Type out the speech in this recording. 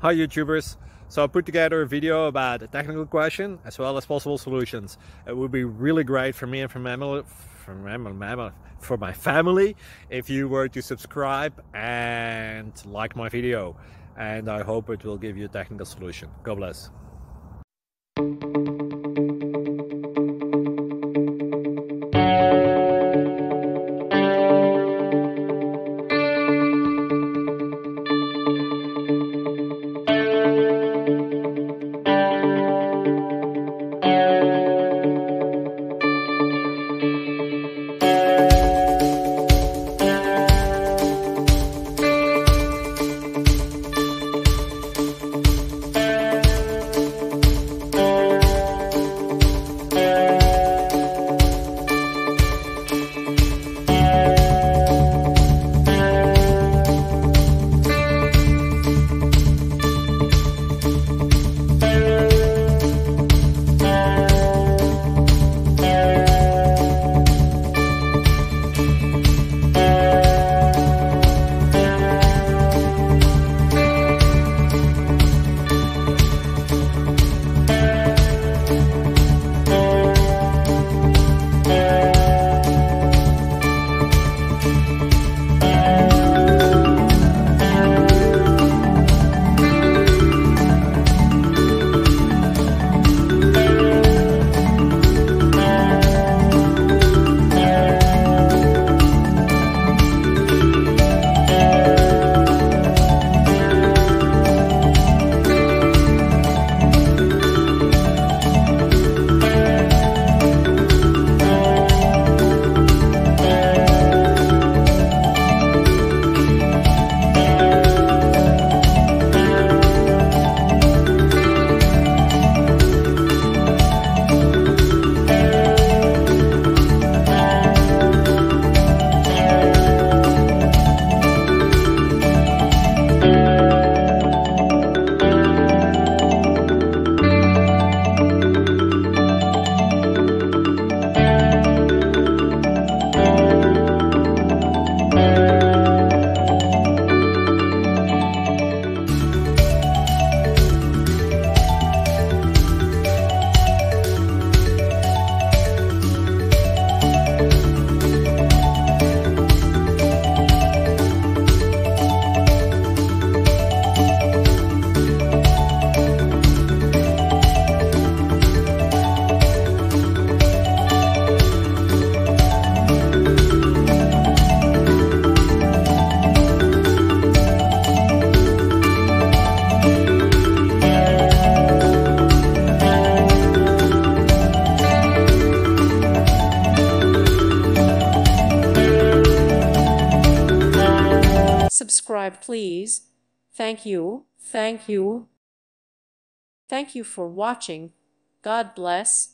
Hi YouTubers! So I put together a video about a technical question as well as possible solutions. It would be really great for me and for my family if you were to subscribe and like my video, and I hope it will give you a technical solution. God bless. Subscribe, please. Thank you. Thank you. Thank you for watching. God bless.